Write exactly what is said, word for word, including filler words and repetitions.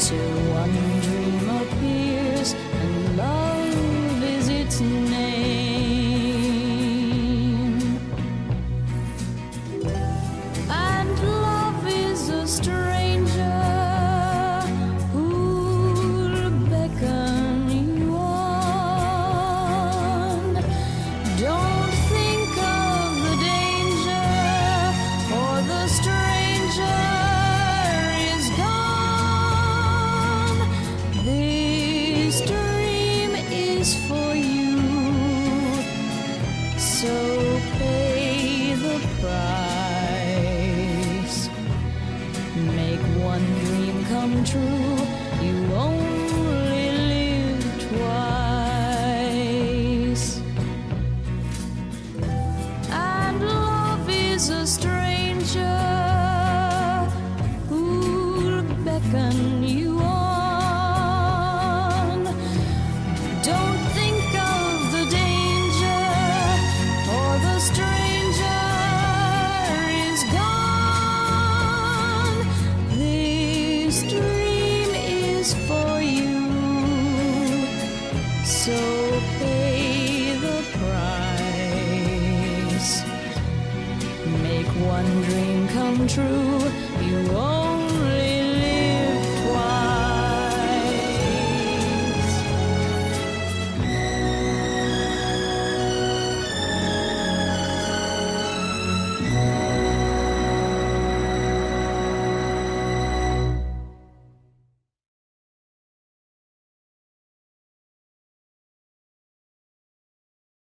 till one dream appears and love is its name. And love is a stranger who'll beckon you on. Don't think of the danger, for the stranger is gone. This dream is for you, so pay the price. Make one dream come true. You only live twice. And love is a stranger who'll beckon you on. Don't think of the danger, for the stranger is gone. This dream is for you, so pay the price. Make one dream come true. You only